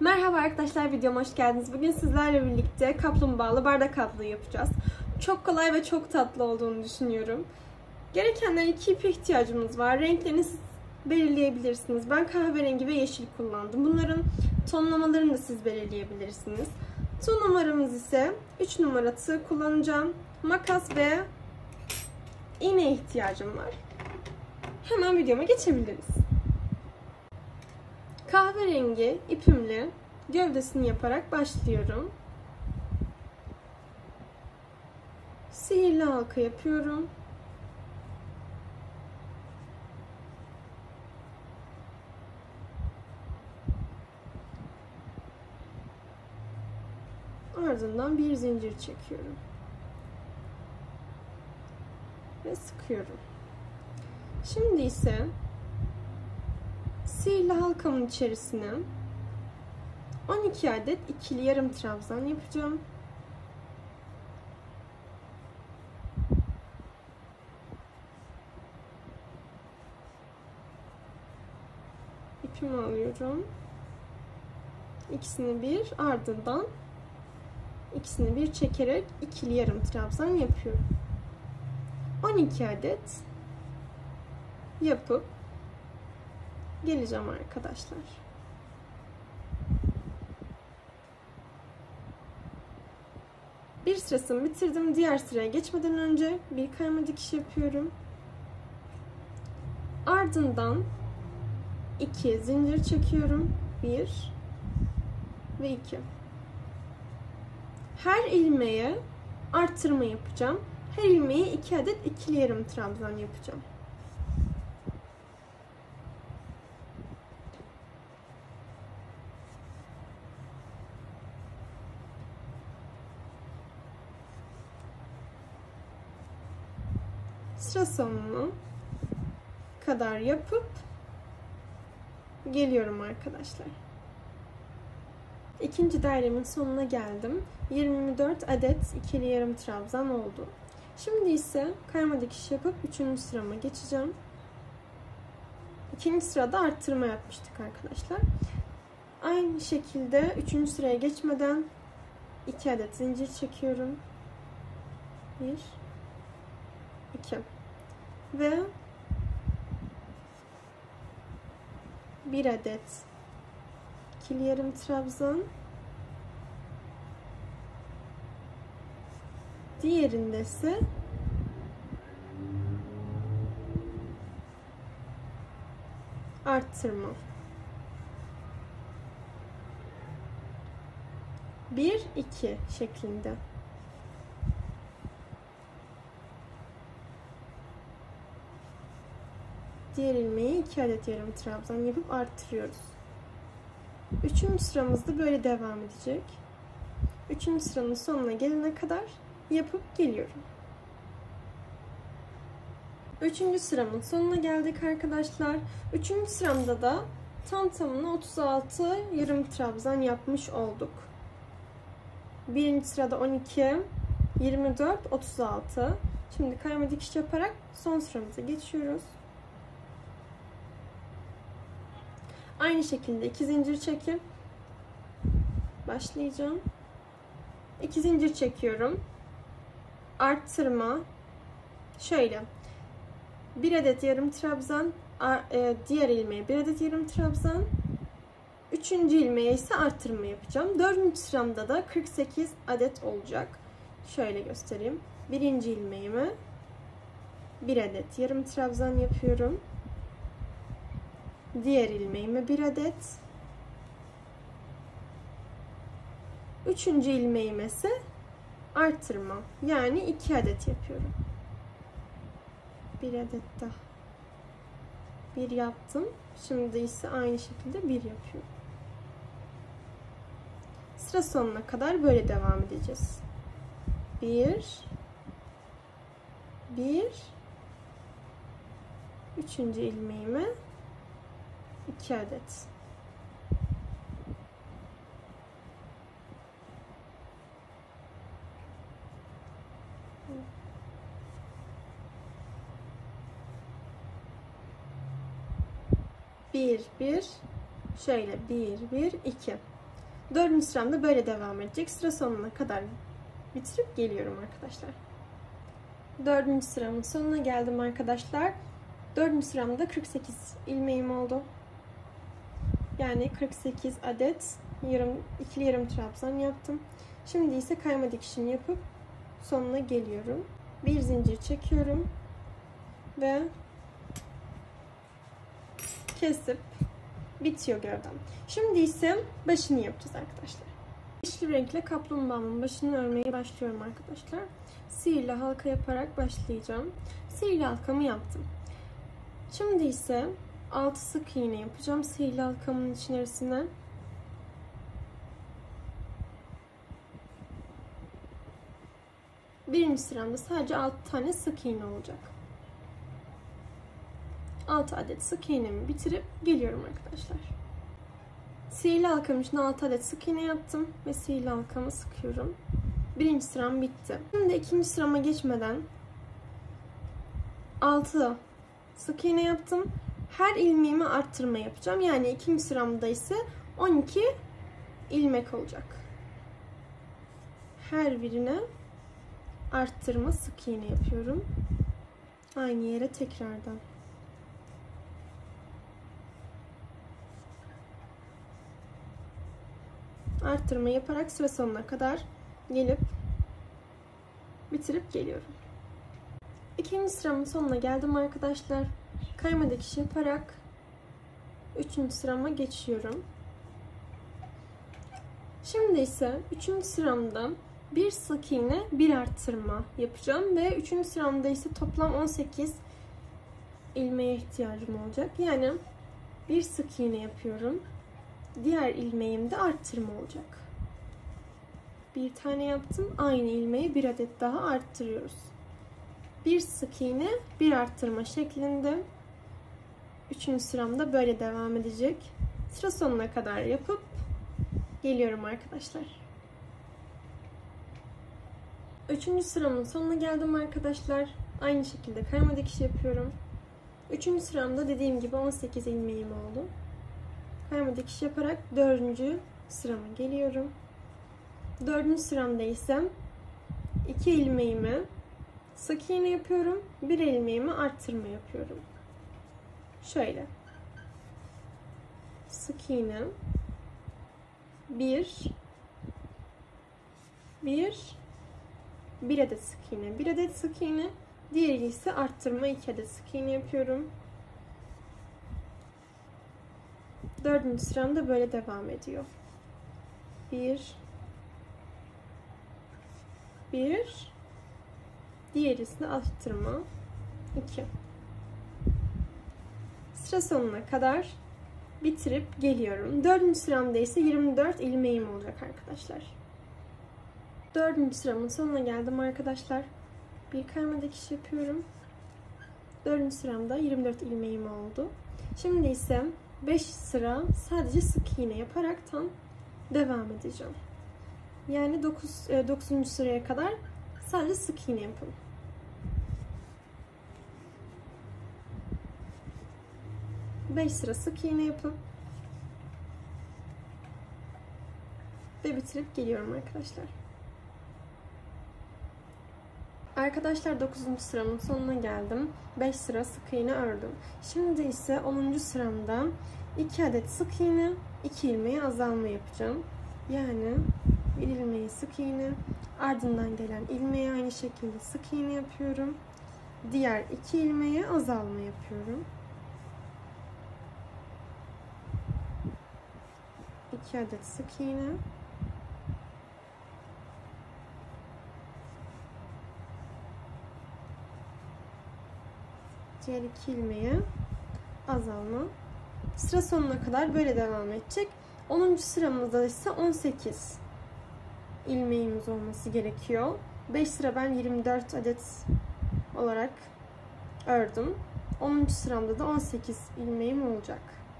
Merhaba arkadaşlar, videoma hoş geldiniz. Bugün sizlerle birlikte kaplumbağalı bardak altlığı yapacağız. Çok kolay ve çok tatlı olduğunu düşünüyorum. Gerekenler 2 ipe ihtiyacımız var. Renklerini siz belirleyebilirsiniz. Ben kahverengi ve yeşil kullandım. Bunların tonlamalarını da siz belirleyebilirsiniz. Ton numaramız ise 3 numara tığ kullanacağım. Makas ve iğneye ihtiyacım var. Hemen videoma geçebiliriz. Kahverengi ipimle gövdesini yaparak başlıyorum. Sihirli halka yapıyorum. Ardından bir zincir çekiyorum. Ve sıkıyorum. Şimdi ise sihirli halkamın içerisine 12 adet ikili yarım trabzan yapacağım. İpimi alıyorum. İkisini bir, ardından ikisini bir çekerek ikili yarım trabzan yapıyorum. 12 adet yapıp geleceğim arkadaşlar. Bir sırasını bitirdim. Diğer sıraya geçmeden önce bir kayma dikiş yapıyorum. Ardından 2 zincir çekiyorum. 1 ve 2. Her ilmeğe artırma yapacağım. Her ilmeğe 2 adet ikili yarım trabzan yapacağım. Sıra sonuna kadar yapıp geliyorum arkadaşlar. İkinci dairemin sonuna geldim. 24 adet ikili yarım trabzan oldu. Şimdi ise kayma dikiş yapıp 3. sırama geçeceğim. İkinci sırada arttırma yapmıştık arkadaşlar. Aynı şekilde 3. sıraya geçmeden 2 adet zincir çekiyorum. 1 2 ve 1 adet ikili yarım trabzan, diğerinde ise arttırma. 1 2 şeklinde. Diğer ilmeği 2 adet yarım trabzan yapıp arttırıyoruz. 3. sıramızda böyle devam edecek. 3. sıranın sonuna gelene kadar yapıp geliyorum. 3. sıramın sonuna geldik arkadaşlar. 3. sıramda da tamına 36 yarım trabzan yapmış olduk. 1. sırada 12, 24, 36. Şimdi kayma dikiş yaparak son sıramıza geçiyoruz. Aynı şekilde 2 zincir çekip başlayacağım. 2 zincir çekiyorum. Arttırma. Şöyle. 1 adet yarım trabzan, diğer ilmeğe 1 adet yarım trabzan. 3. ilmeğe ise arttırma yapacağım. 4. sıramda da 48 adet olacak. Şöyle göstereyim. 1. ilmeğime 1 adet yarım trabzan yapıyorum. Diğer ilmeğime 1 adet. 3. ilmeğime ise artırma. Yani 2 adet yapıyorum. 1 adet daha. 1 yaptım. Şimdi ise aynı şekilde 1 yapıyorum. Sıra sonuna kadar böyle devam edeceğiz. 1 3. ilmeğime 2 adet. Bir, bir, şöyle 1, 1, 2. 4. sıramda böyle devam edecek. Sıra sonuna kadar bitirip geliyorum arkadaşlar. 4. sıramın sonuna geldim arkadaşlar. 4. sıramda 48 ilmeğim oldu. Yani 48 adet ikili yarım trabzan yaptım. Şimdi ise kayma dikişimi yapıp sonuna geliyorum. Bir zincir çekiyorum ve kesip bitiyor gövdem. Şimdi ise başını yapacağız arkadaşlar. Yeşil renkle kaplumbağamın başını örmeye başlıyorum arkadaşlar. Sihirli halka yaparak başlayacağım. Sihirli halkamı yaptım. Şimdi ise 6 sık iğne yapacağım sihirli halkamın içerisine. Birinci sıramda sadece 6 tane sık iğne olacak. 6 adet sık iğnemi bitirip geliyorum arkadaşlar. Sihirli halkamın içine 6 adet sık iğne yaptım ve sihirli halkamı sıkıyorum. Birinci sıram bitti. Şimdi ikinci sırama geçmeden 6 sık iğne yaptım. Her ilmeğimi arttırma yapacağım. Yani ikinci sıramda ise 12 ilmek olacak. Her birine arttırma sık iğne yapıyorum. Aynı yere tekrardan. Arttırma yaparak sıra sonuna kadar gelip bitirip geliyorum. İkinci sıramın sonuna geldim arkadaşlar. Kayma dikiş yaparak 3. sırama geçiyorum. Şimdi ise 3. sıramda bir sık iğne, bir arttırma yapacağım ve 3. sıramda ise toplam 18 ilmeğe ihtiyacım olacak. Yani bir sık iğne yapıyorum. Diğer ilmeğimde arttırma olacak. Bir tane yaptım. Aynı ilmeği bir adet daha arttırıyoruz. Bir sık iğne, bir arttırma şeklinde 3. sıramda böyle devam edecek. Sıra sonuna kadar yapıp geliyorum arkadaşlar. 3. sıramın sonuna geldim arkadaşlar. Aynı şekilde kayma dikiş yapıyorum. 3. sıramda dediğim gibi 18 ilmeğim oldu. Kayma dikiş yaparak 4. sırama geliyorum. 4. sıramda ise 2 ilmeğimi sık iğne yapıyorum. 1 ilmeğimi arttırma yapıyorum. Şöyle. Sık iğne. 1 adet sık iğne. 1 adet sık iğne. Diğeri ise arttırma 2 adet sık iğne yapıyorum. 4. sıramda böyle devam ediyor. 1 diğerisini arttırma 2. Sıra sonuna kadar bitirip geliyorum. 4. sıramda ise 24 ilmeğim olacak arkadaşlar. 4. sıramın sonuna geldim arkadaşlar. Bir kayma dikiş yapıyorum. 4. sıramda 24 ilmeğim oldu. Şimdi ise 5 sıra sadece sık iğne yaparaktan devam edeceğim. Yani 9. sıraya kadar sadece sık iğne yapın. Beş sıra sık iğne yapıp ve bitirip geliyorum arkadaşlar. Arkadaşlar 9. sıramın sonuna geldim. 5 sıra sık iğne ördüm. Şimdi ise 10. sıramda 2 adet sık iğne, 2 ilmeği azalma yapacağım. Yani bir ilmeği sık iğne, ardından gelen ilmeği aynı şekilde sık iğne yapıyorum. Diğer 2 ilmeği azalma yapıyorum. 2 adet sık iğne. Diğer 2 ilmeği azalma. Sıra sonuna kadar böyle devam edecek. 10. sıramızda ise 18 ilmeğimiz olması gerekiyor. 5 sıra ben 24 adet olarak ördüm. 10. sıramda da 18 ilmeğim olacak.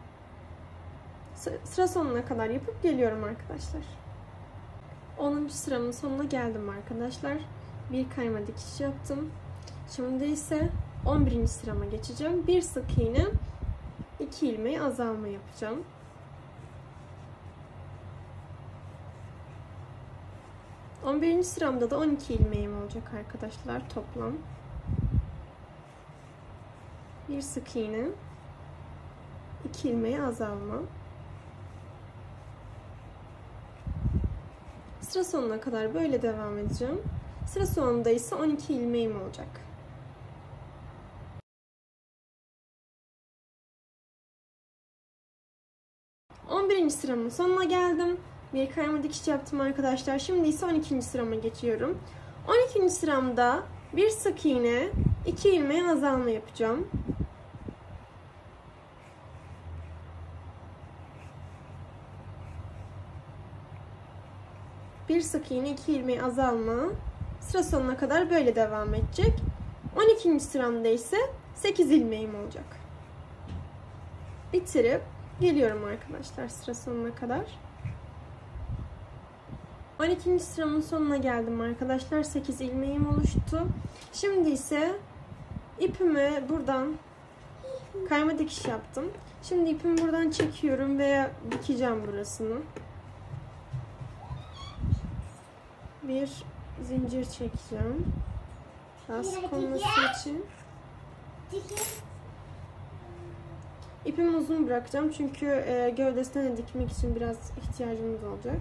Sıra sonuna kadar yapıp geliyorum arkadaşlar. 10. sıramın sonuna geldim arkadaşlar. Bir kayma dikiş yaptım. Şimdi ise 11. sırama geçeceğim. Bir sık iğne, 2 ilmeği azalma yapacağım. 11. sıramda da 12 ilmeğim olacak arkadaşlar toplam. Bir sık iğne, 2 ilmeği azalma. Sıra sonuna kadar böyle devam edeceğim. Sıra sonunda ise 12 ilmeğim olacak. Birinci sıramın sonuna geldim. Bir kayma dikiş yaptım arkadaşlar. Şimdi ise 12. sırama geçiyorum. 12. sıramda bir sık iğne, 2 ilmeği azalma yapacağım. Bir sık iğne, 2 ilmeği azalma. Sıra sonuna kadar böyle devam edecek. 12. sıramda ise 8 ilmeğim olacak. Bitirip geliyorum arkadaşlar sıra sonuna kadar. 12. sıramın sonuna geldim arkadaşlar. 8 ilmeğim oluştu. Şimdi ise ipimi buradan kayma dikiş yaptım. Şimdi ipimi buradan çekiyorum ve dikeceğim burasını. Bir zincir çekeceğim. Lastik konması için. İpimi uzun bırakacağım çünkü gövdesine dikmek için biraz ihtiyacımız olacak.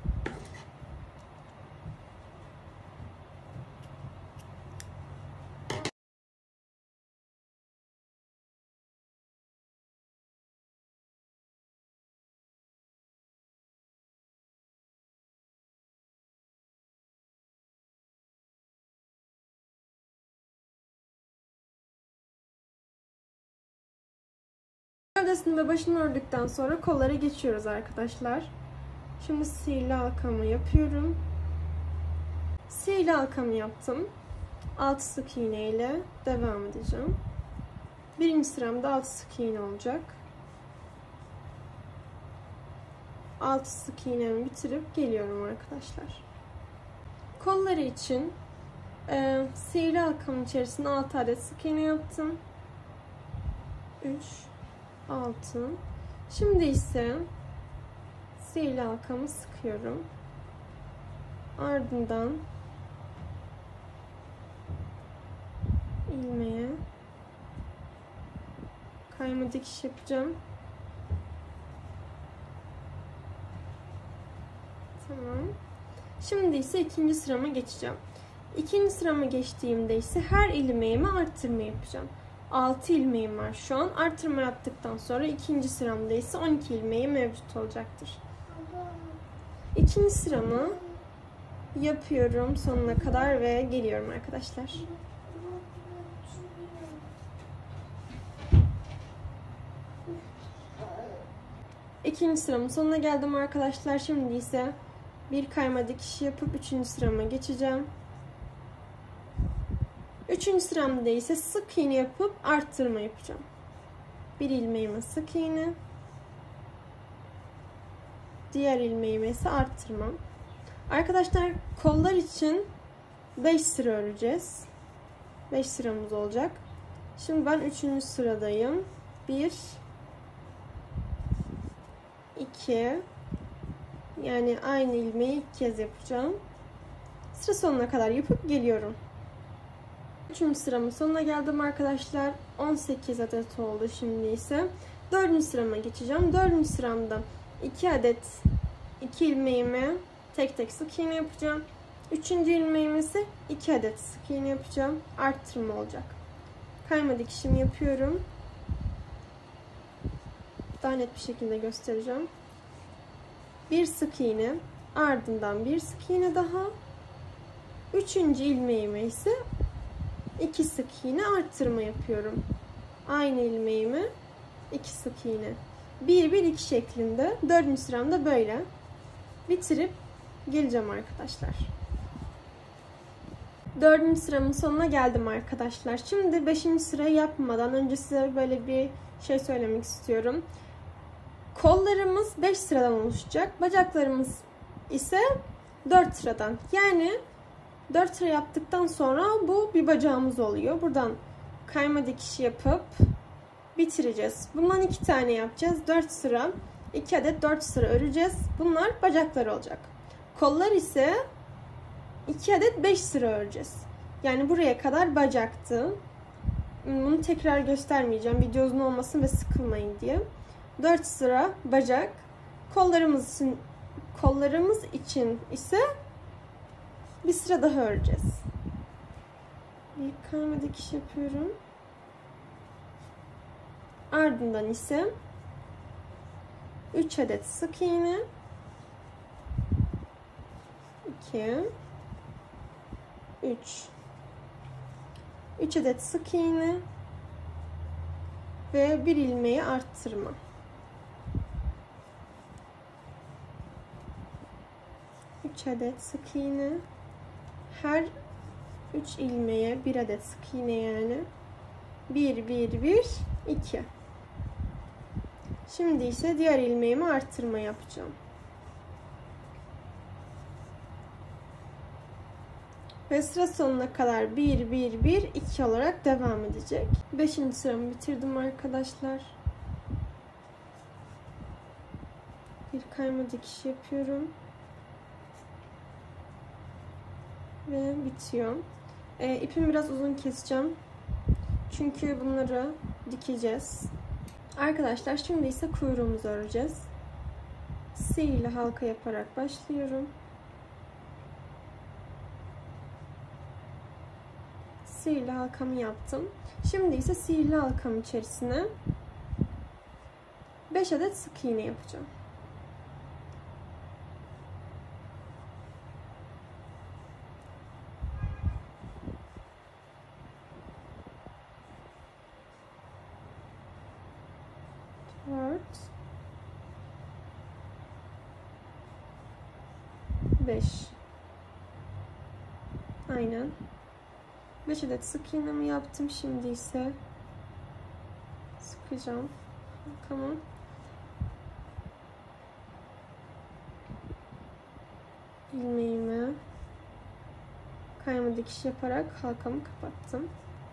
Gövdesini ve başını ördükten sonra kollara geçiyoruz arkadaşlar. Şimdi sihirli halkamı yapıyorum. Sihirli halkamı yaptım. 6 sık iğne ile devam edeceğim. Birinci sıramda 6 sık iğne olacak. 6 sık iğnemi bitirip geliyorum arkadaşlar. Kolları için sihirli halkamın içerisine 6 adet sık iğne yaptım. 3 6. Şimdi ise sihirli halkamı sıkıyorum. Ardından ilmeğe kayma dikiş yapacağım. Tamam. Şimdi ise ikinci sırama geçeceğim. İkinci sırama geçtiğimde ise her ilmeğime arttırma yapacağım. 6 ilmeğim var şu an. Artırma yaptıktan sonra ikinci sıramda ise 12 ilmeği mevcut olacaktır. İkinci sıramı yapıyorum sonuna kadar ve geliyorum arkadaşlar. İkinci sıramın sonuna geldim arkadaşlar. Şimdi ise bir kayma dikişi yapıp üçüncü sırama geçeceğim. Üçüncü sıramda ise sık iğne yapıp arttırma yapacağım. Bir ilmeğime sık iğne, diğer ilmeğime ise arttırma. Arkadaşlar kollar için 5 sıra öreceğiz. 5 sıramız olacak. Şimdi ben 3. sıradayım. 1 2 yani aynı ilmeği 2 kez yapacağım. Sıra sonuna kadar yapıp geliyorum. 3. sıramın sonuna geldim arkadaşlar. 18 adet oldu şimdi ise. 4. sırama geçeceğim. 4. sıramda 2 adet 2 ilmeğimi tek tek sık iğne yapacağım. 3. ilmeğimi ise 2 adet sık iğne yapacağım. Arttırma olacak. Kayma dikişimi yapıyorum. Daha net bir şekilde göstereceğim. Bir sık iğne, ardından bir sık iğne daha. 3. ilmeğime ise 2 sık iğne arttırma yapıyorum. Aynı ilmeğime 2 sık iğne. 1 1 2 şeklinde. 4. sıramda böyle bitirip geleceğim arkadaşlar. 4. sıramın sonuna geldim arkadaşlar. Şimdi 5. sırayı yapmadan önce size böyle bir şey söylemek istiyorum. Kollarımız 5 sıradan oluşacak. Bacaklarımız ise 4 sıradan. Yani 4 sıra yaptıktan sonra bu bir bacağımız oluyor. Buradan kayma dikişi yapıp bitireceğiz. Bundan 2 tane yapacağız. 4 sıra. 2 adet 4 sıra öreceğiz. Bunlar bacaklar olacak. Kollar ise 2 adet 5 sıra öreceğiz. Yani buraya kadar bacaktı. Bunu tekrar göstermeyeceğim. Video uzun olmasın ve sıkılmayın diye. 4 sıra bacak. Kollarımız için ise bir sıra daha öreceğiz. Bir kayma dikiş yapıyorum. Ardından ise 3 adet sık iğne, 2 3 adet sık iğne ve bir ilmeği arttırma. Üç adet sık iğne, her 3 ilmeğe 1 adet sık iğne, yani 1 2. Şimdi ise diğer ilmeğimi arttırma yapacağım. Ve sıra sonuna kadar 1 2 olarak devam edecek. 5. sıramı bitirdim arkadaşlar. Bir kayma dikiş yapıyorum. Ve bitiyor. İpimi biraz uzun keseceğim. Çünkü bunları dikeceğiz. Arkadaşlar şimdi ise kuyruğumuzu öreceğiz. Sihirli halka yaparak başlıyorum. Sihirli halkamı yaptım. Şimdi ise sihirli halkamın içerisine 5 adet sık iğne yapacağım. Beş. Aynen. 5 adet sık iğnemi yaptım. Şimdi ise sıkacağım. Tamam. İlmeğimi kayma dikiş yaparak halkamı kapattım.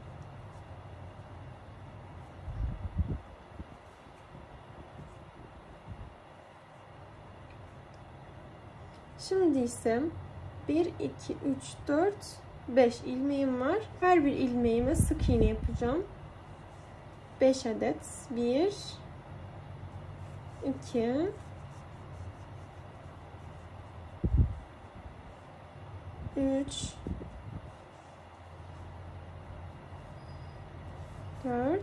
Şimdi ise 1 2 3 4 5 ilmeğim var. Her bir ilmeğime sık iğne yapacağım. 5 adet. 1 2 3 4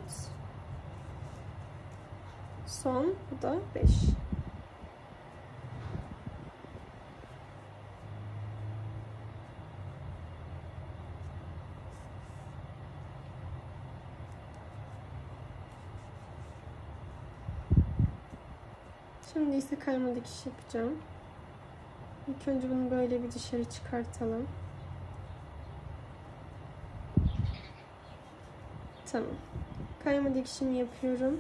son, bu da 5. Şimdi ise kayma dikiş yapacağım. İlk önce bunu böyle bir dışarı çıkartalım. Tamam. Kayma dikişimi yapıyorum.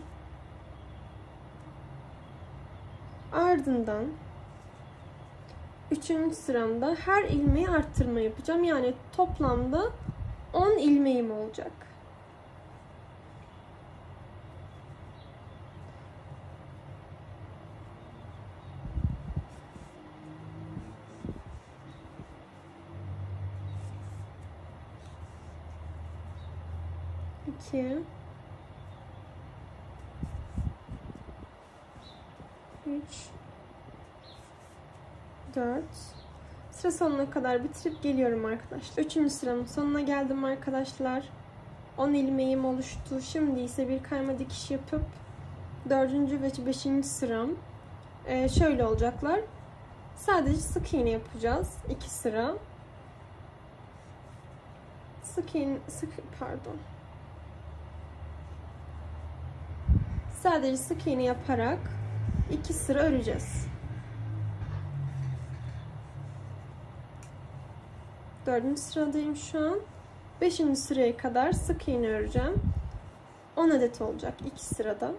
Ardından 3. sıramda her ilmeği arttırma yapacağım. Yani toplamda 10 ilmeğim olacak. İki, 3, 4. Sıra sonuna kadar bitirip geliyorum arkadaşlar. 3. sıranın sonuna geldim arkadaşlar. 10 ilmeğim oluştu. Şimdi ise bir kayma dikiş yapıp 4. ve 5. sıram şöyle olacaklar. Sadece sık iğne yapacağız. 2 sıra. Sadece sık iğne yaparak 2 sıra öreceğiz. 4. sıradayım şu an. 5. sıraya kadar sık iğne öreceğim. 10 adet olacak 2 sırada.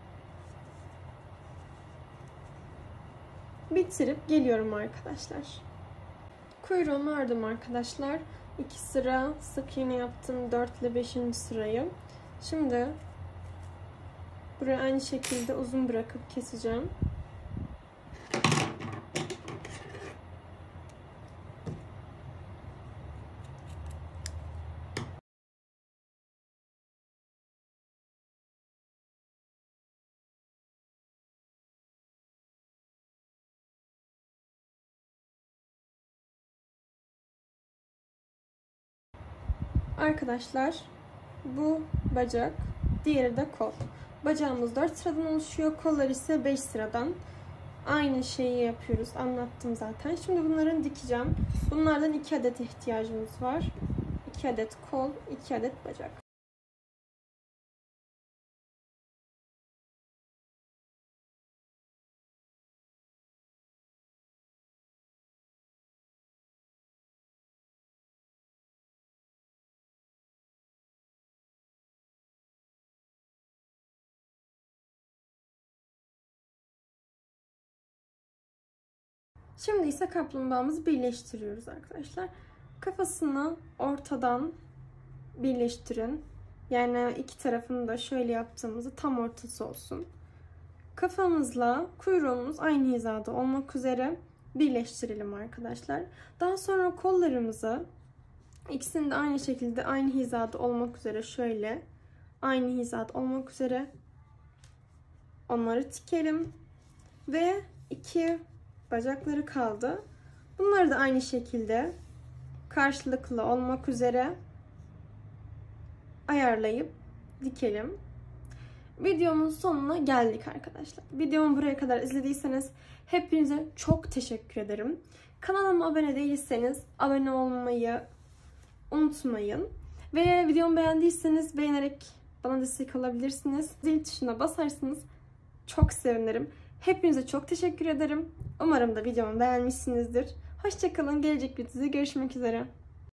Bitirip geliyorum arkadaşlar. Kuyruğumu ördüm arkadaşlar. 2 sıra sık iğne yaptım. 4 ile 5. sırayı. Şimdi burayı aynı şekilde uzun bırakıp keseceğim. Arkadaşlar bu bacak, diğeri de kol. Bacağımız 4 sıradan oluşuyor, kollar ise 5 sıradan. Aynı şeyi yapıyoruz, anlattım zaten. Şimdi bunları dikeceğim. Bunlardan 2 adet ihtiyacımız var. 2 adet kol, 2 adet bacak. Şimdi ise kaplumbağamızı birleştiriyoruz arkadaşlar. Kafasını ortadan birleştirin. Yani iki tarafını da şöyle yaptığımızda tam ortası olsun. Kafamızla kuyruğumuz aynı hizada olmak üzere birleştirelim arkadaşlar. Daha sonra kollarımızı ikisini de aynı şekilde aynı hizada olmak üzere şöyle aynı hizada olmak üzere onları dikelim. Ve iki bacakları kaldı. Bunları da aynı şekilde karşılıklı olmak üzere ayarlayıp dikelim. Videomun sonuna geldik arkadaşlar. Videomu buraya kadar izlediyseniz hepinize çok teşekkür ederim. Kanalıma abone değilseniz abone olmayı unutmayın. Ve videomu beğendiyseniz beğenerek bana destek olabilirsiniz. Zil tuşuna basarsanız çok sevinirim. Hepinize çok teşekkür ederim. Umarım da videomu beğenmişsinizdir. Hoşça kalın. Gelecek videoda görüşmek üzere.